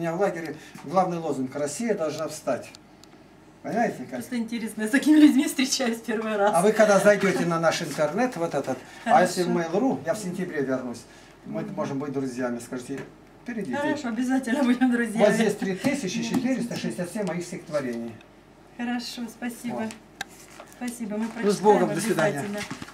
У меня в лагере главный лозунг: Россия должна встать. Понимаете? Как? Просто интересно, я с такими людьми встречаюсь первый раз. А вы когда зайдете на наш интернет, вот этот, Хорошо. а если в Mail.ru, я в сентябре вернусь, мы можем быть друзьями, скажите, перейдите. Хорошо, обязательно будем друзьями. Вот здесь 3467 моих стихотворений. Хорошо, спасибо. Вот. Спасибо, мы Ну, с Богом, прочитаем до свидания. обязательно.